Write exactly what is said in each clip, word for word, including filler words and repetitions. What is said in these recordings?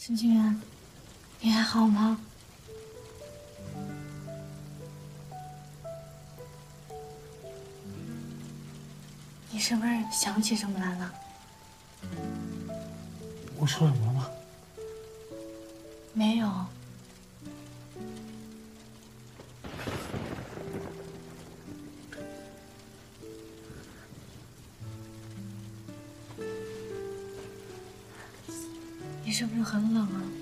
沈清源，你还好吗？你是不是想起什么来了？ 我说什么了吗？ 没有。你是不是很冷啊？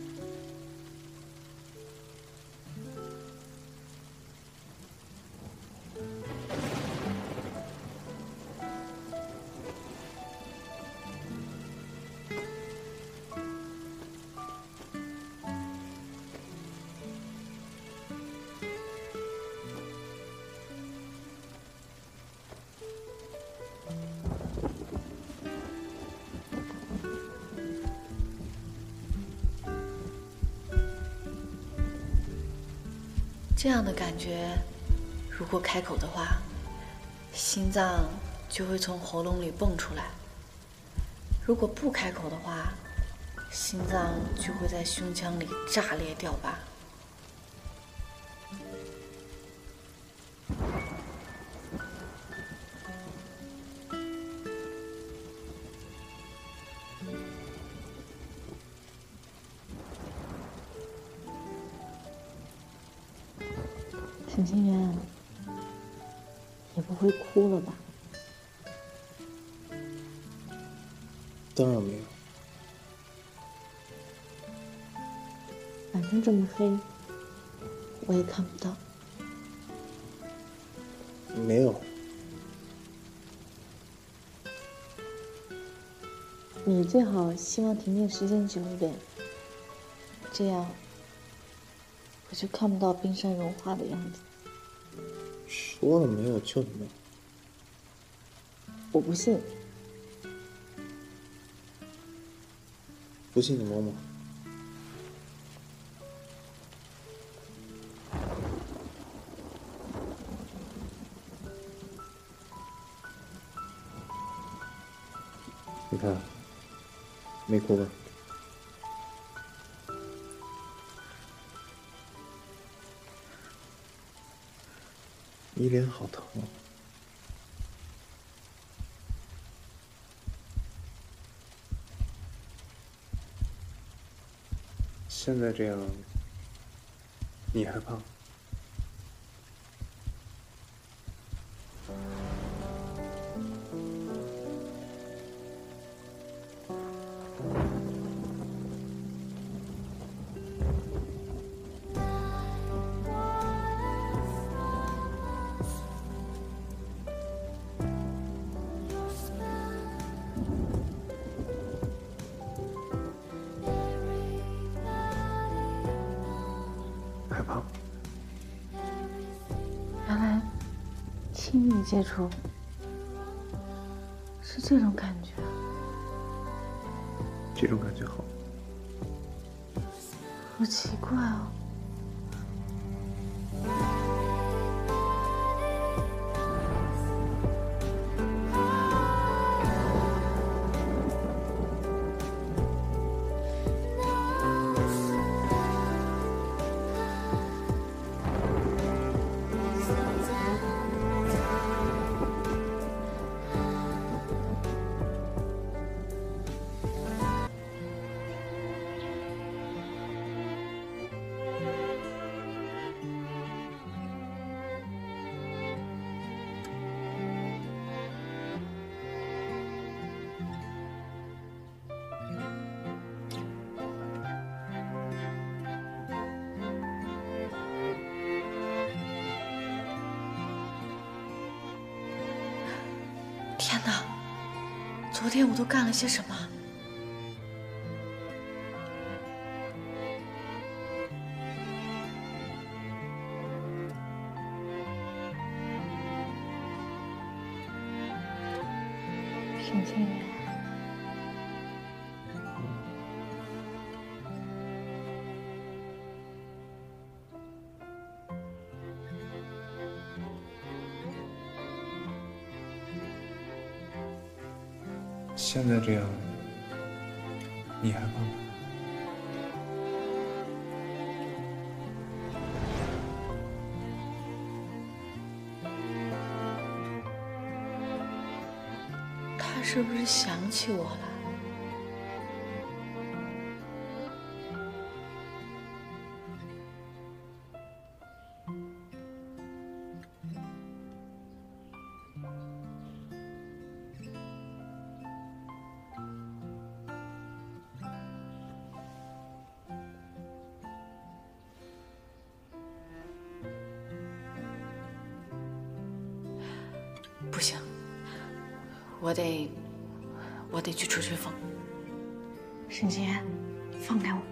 这样的感觉，如果开口的话，心脏就会从喉咙里蹦出来；如果不开口的话，心脏就会在胸腔里炸裂掉吧。沈清源，也不会哭了吧？ 当然没有。 反正这么黑，我也看不到。 没有。 你最好希望停电时间久一点，这样我就看不到冰山融化的样子。 说了没有就没有。 我不信。 不信你摸摸。你看，没哭吧？你脸好疼啊！现在这样，你害怕？害怕？ 原来亲密接触是这种感觉。 这种感觉好。 好奇怪哦。天哪！昨天我都干了些什么？沈清源， 现在这样，你害怕吗？ 他是不是想起我了？不行，我得，我得去吹吹风。沈杰，放开我！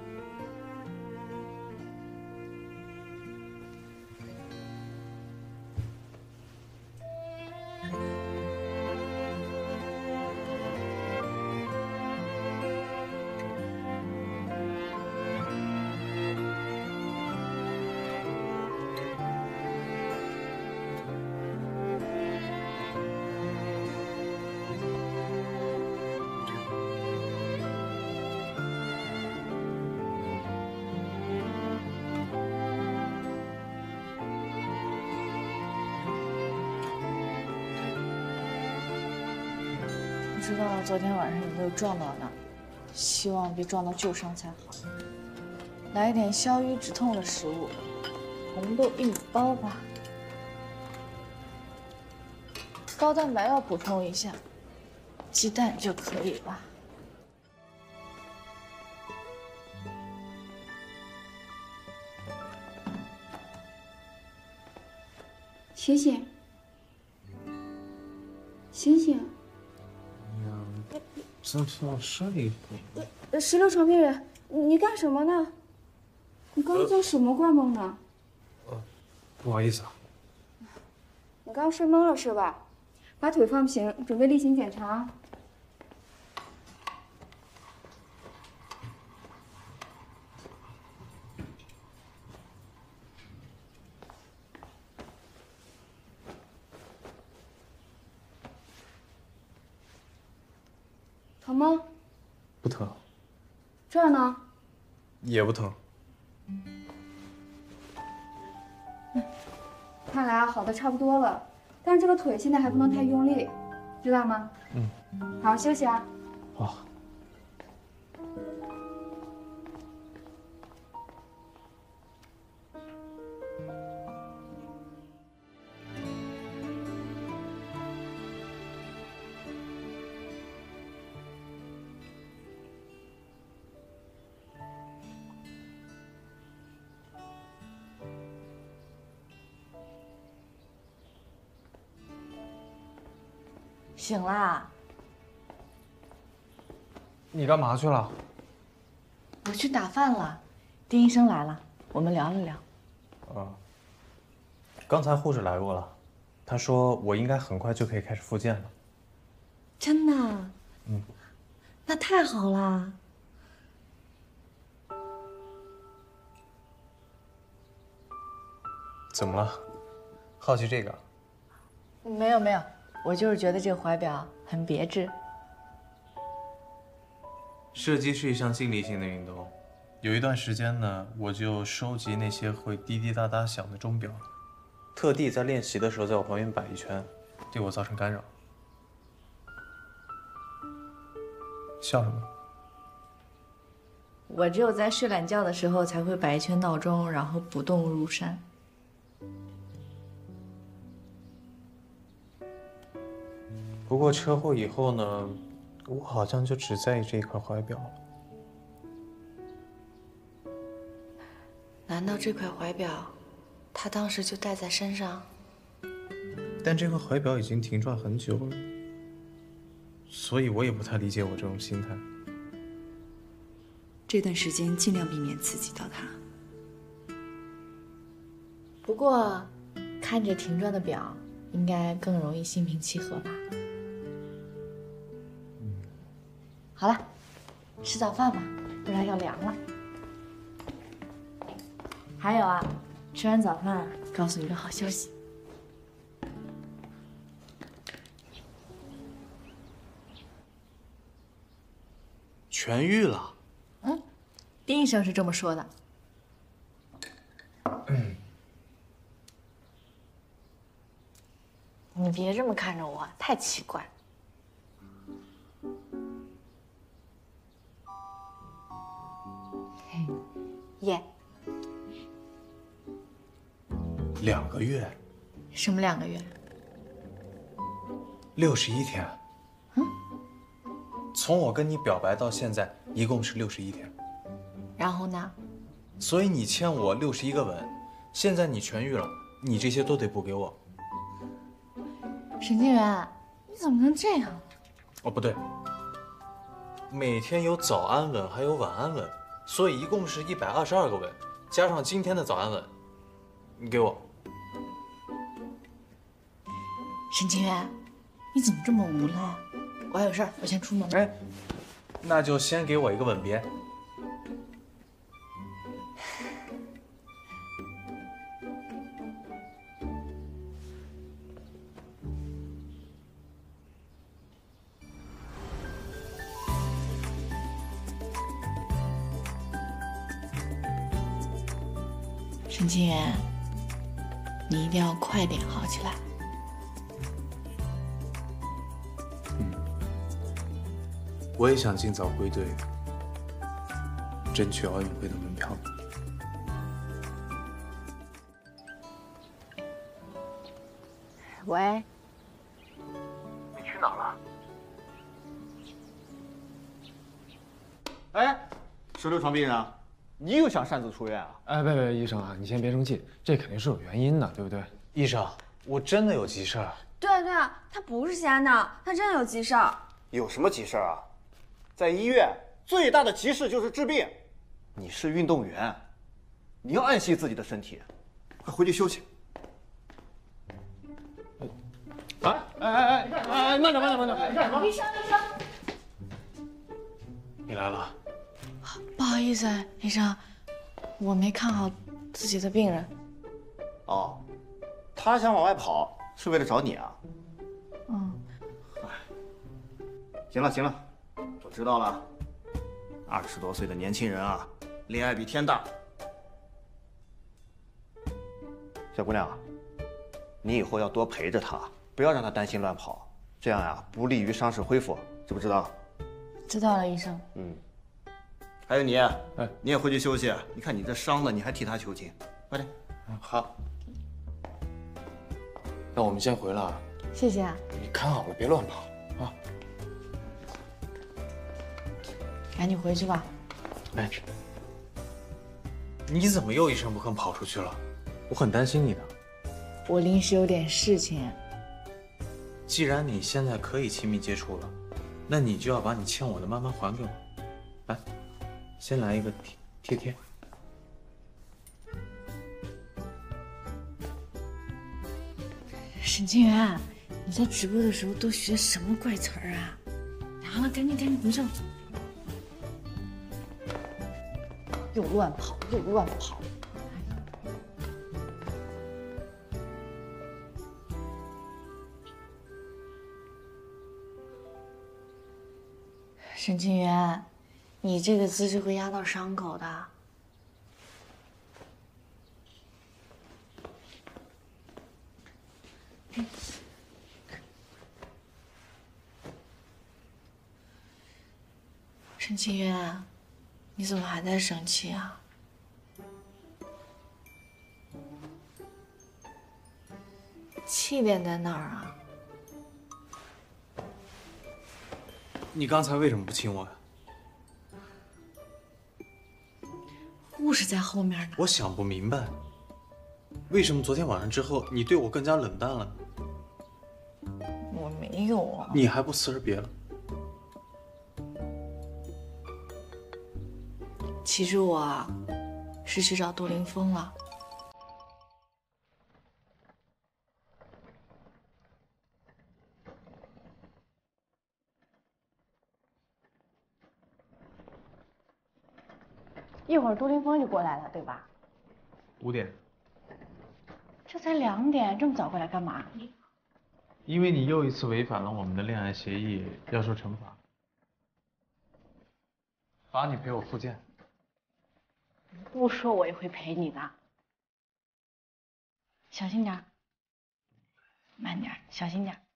不知道昨天晚上有没有撞到呢？希望别撞到旧伤才好。来一点消瘀止痛的食物，红豆一包吧。高蛋白要补充一下，鸡蛋就可以了。 醒醒，醒醒！ 这是睡一会呃，石榴床边人，你干什么呢？你刚做什么怪梦呢？ 呃，不好意思啊。 你刚睡懵了是吧？把腿放平，准备例行检查。疼吗？ 不疼。 这儿呢？ 也不疼。 嗯，看来啊，好的差不多了，但是这个腿现在还不能太用力，知道吗？ 嗯。 好好休息啊。 好。 醒啦？ 你干嘛去了？ 我去打饭了，丁医生来了，我们聊了聊。 啊，刚才护士来过了，她说我应该很快就可以开始复健了。 真的？ 嗯。 那太好啦！ 怎么了？好奇这个？ 没有没有，我就是觉得这个怀表很别致。 射击是一项静力性的运动，有一段时间呢，我就收集那些会滴滴答答响的钟表，特地在练习的时候在我旁边摆一圈，对我造成干扰。笑什么？ 我只有在睡懒觉的时候才会摆一圈闹钟，然后不动如山。 不过车祸以后呢，我好像就只在意这一块怀表了。 难道这块怀表，他当时就戴在身上？ 但这块怀表已经停转很久了，所以我也不太理解我这种心态。 这段时间尽量避免刺激到他。 不过，看着停转的表，应该更容易心平气和吧。好了，吃早饭吧，不然要凉了。还有啊，吃完早饭告诉你个好消息。 痊愈了。 嗯，丁医生是这么说的。 嗯。 你别这么看着我，太奇怪。 耶。 两个月， 什么两个月？ 六十一天。 嗯， 从我跟你表白到现在，一共是六十一天。 然后呢？ 所以你欠我六十一个吻，现在你痊愈了，你这些都得补给我。 沈静远，你怎么能这样？ 哦，不对，每天有早安吻，还有晚安吻，所以一共是一百二十二个吻，加上今天的早安吻，你给我。 沈清源，你怎么这么无赖？我还有事儿，我先出门。 哎，那就先给我一个吻别。 沈清源，你一定要快点好起来。 我也想尽早归队，争取奥运会的门票。 喂， 你去哪儿了？哎，手榴床病人啊，你又想擅自出院啊？ 哎，别别，医生啊，你先别生气，这肯定是有原因的，对不对？ 医生，我真的有急事儿。 对啊对啊，他不是瞎闹，他真的有急事儿。 有什么急事儿啊？在医院最大的急事就是治病。你是运动员，你要爱惜自己的身体，快回去休息。 啊！哎哎哎哎，慢点慢点慢点！你干什么？ 医生医生， 你来了。 不好意思，医生，我没看好自己的病人。 哦，他想往外跑是为了找你啊？ 嗯。 行了行了，我知道了。二十多岁的年轻人啊，恋爱比天大。小姑娘，你以后要多陪着他，不要让他担心乱跑，这样呀不利于伤势恢复，知不知道？ 知道了，医生。 嗯。还有你，哎，你也回去休息。你看你这伤的，你还替他求情，快点。 嗯，好。那我们先回了。 谢谢啊。 你看好了，别乱跑啊。 赶紧回去吧。 哎，你怎么又一声不吭跑出去了？我很担心你的。 我临时有点事情。 既然你现在可以亲密接触了，那你就要把你欠我的慢慢还给我。来，先来一个贴贴贴。 沈清源，你在直播的时候都学什么怪词儿啊？好了，赶紧赶紧回去。又乱跑，又乱跑。沈清源，你这个姿势会压到伤口的。沈清源，你怎么还在生气啊？气点在哪儿啊？ 你刚才为什么不亲我呀？ 护士在后面呢。 我想不明白，为什么昨天晚上之后你对我更加冷淡了呢？ 我没有啊。 你还不辞而别了？ 其实我是去找杜凌风了。一会儿杜凌风就过来了，对吧？ 五点。 这才两点，这么早过来干嘛？ 因为你又一次违反了我们的恋爱协议，要受惩罚，罚你陪我复健。 不说我也会陪你的，小心点，慢点，小心点。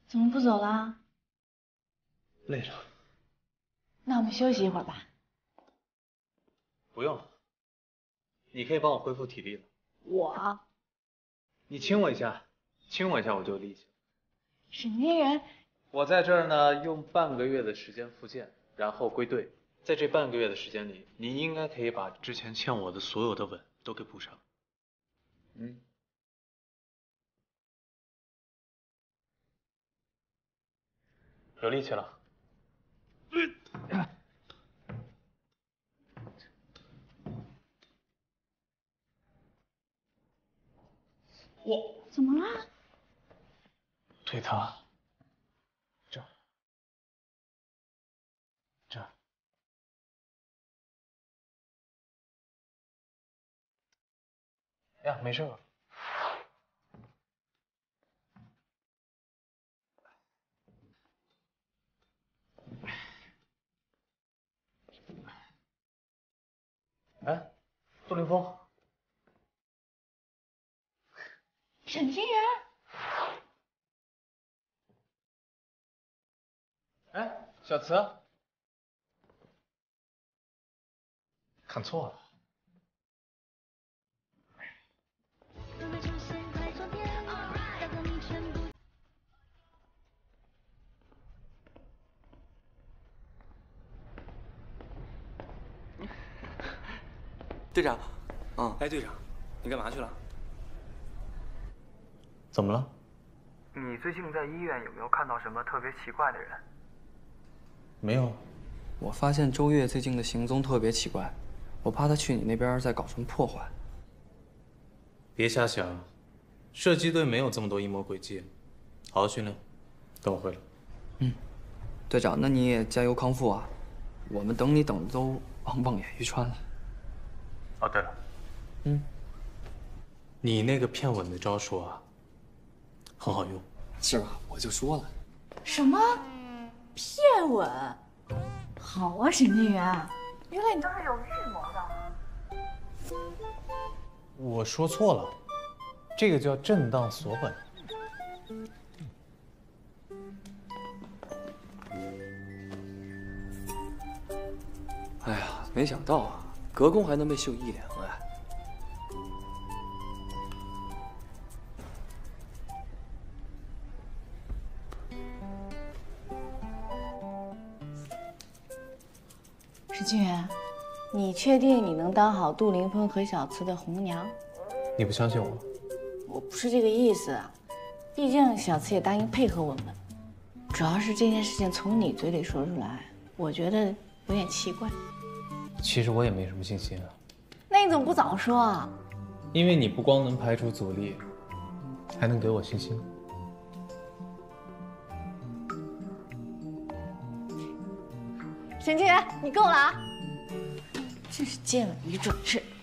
怎么不走了？ 累了。 那我们休息一会儿吧。 不用，你可以帮我恢复体力了。 我？ 你亲我一下，亲我一下我就有力气了。 神经人！ 我在这儿呢，用半个月的时间复健，然后归队。在这半个月的时间里，你应该可以把之前欠我的所有的吻都给补上。嗯。有力气了。 我怎么了？ 腿疼。这儿。这儿。呀，没事吧？哎，杜凌风。 沈清源。 哎，小慈。看错了。 队长，嗯，哎，队长，你干嘛去了？ 怎么了？ 你最近在医院有没有看到什么特别奇怪的人？ 没有。 我发现周月最近的行踪特别奇怪，我怕他去你那边再搞什么破坏。 别瞎想，射击队没有这么多阴谋诡计，好好训练，等我回来。 嗯，队长，那你也加油康复啊！我们等你等的都望望眼欲穿了。 哦，对了，嗯，你那个骗吻的招数啊，很好用， 是吧？我就说了。 什么？骗吻？好啊，沈清源，原来你都是有预谋的。 我说错了，这个叫正当锁本。 哎呀，没想到啊，隔空还能被秀一脸恩爱。 沈清源，你确定你能当好杜凌风和小慈的红娘？ 你不相信我？ 我不是这个意思啊，毕竟小慈也答应配合我们。主要是这件事情从你嘴里说出来，我觉得有点奇怪。 其实我也没什么信心啊。 那你怎么不早说啊？ 因为你不光能排除阻力，还能给我信心。 沈清源，你够了啊！真是见了你就准是。